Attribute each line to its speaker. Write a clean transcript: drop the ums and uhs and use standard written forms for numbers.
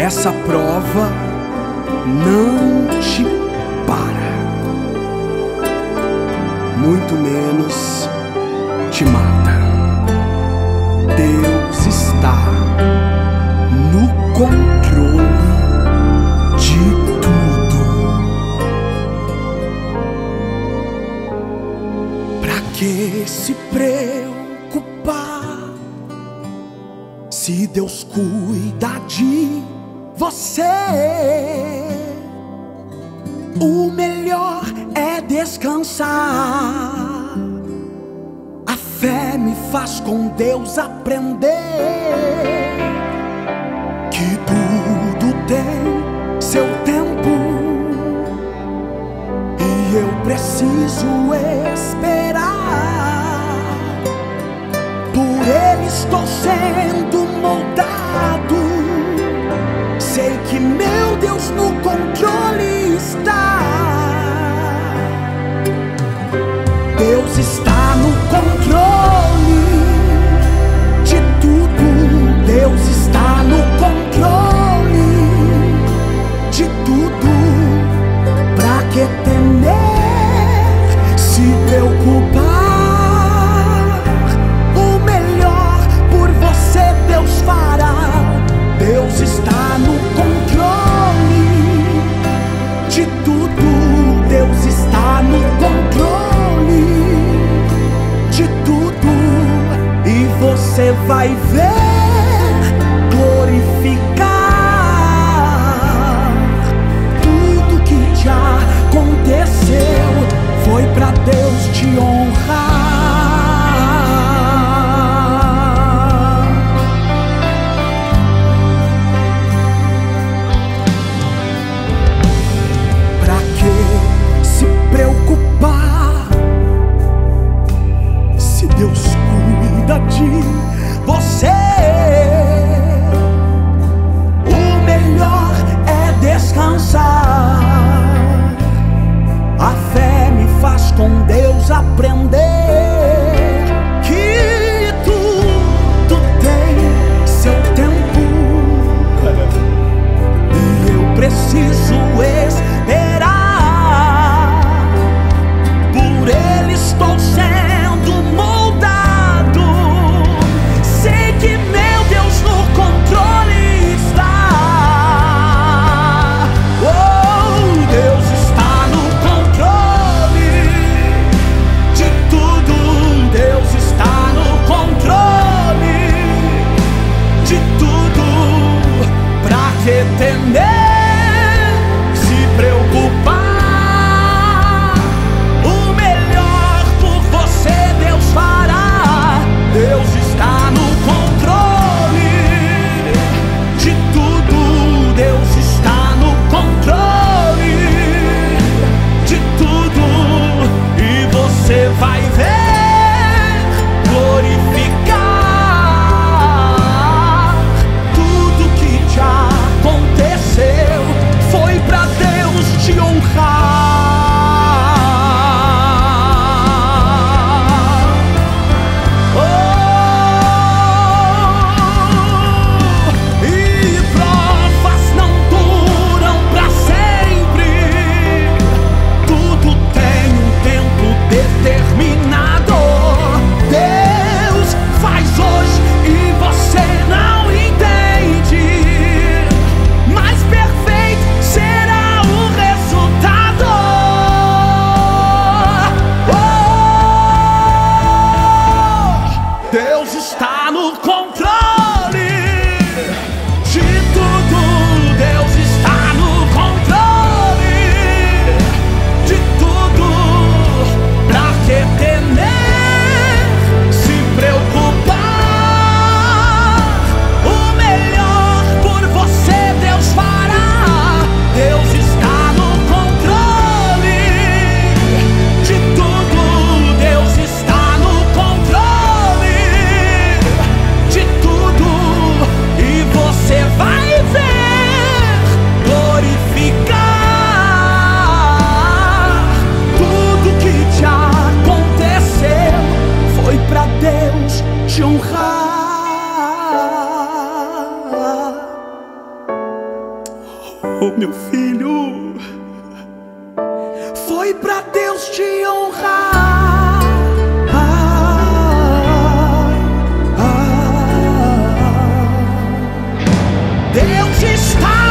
Speaker 1: essa prova não te para, muito menos te mata. Deus está no controle de tudo. Pra que se preocupar se Deus cuida de você? O melhor é descansar. A fé me faz com Deus aprender que tudo tem seu tempo e eu preciso esperar. Por Ele estou sendo moldado. Sei que meu Deus no controle está. Deus está no controle de tudo. Deus está no controle de tudo. Pra que temer, se preocupar? O melhor por você Deus fará. Deus está no controle de tudo. Deus está no controle de tudo. E você vai ver glorificar. Tudo que já aconteceu foi pra Deus te honrar. Deus cuida de você. O melhor é descansar. A fé me faz com Deus aprender que tudo tem seu tempo e eu preciso esperar. Por Ele estou sendo moldado. Sei que meu Deus no controle está. Oh, Deus está no controle de tudo. Deus está no controle de tudo. Pra que temer, se preocupar? O melhor por você Deus fará. Deus está no controle de tudo. Deus está no controle de tudo. E você vai ver glorificar. Tudo que já aconteceu foi pra Deus te honrar. Deus está no controle de tudo. Deus está no controle de tudo. Pra que temer, se preocupar? O melhor por você Deus fará. Deus está no controle de tudo. Deus está no controle de tudo. Oh, meu filho, foi pra Deus te honrar. Deus está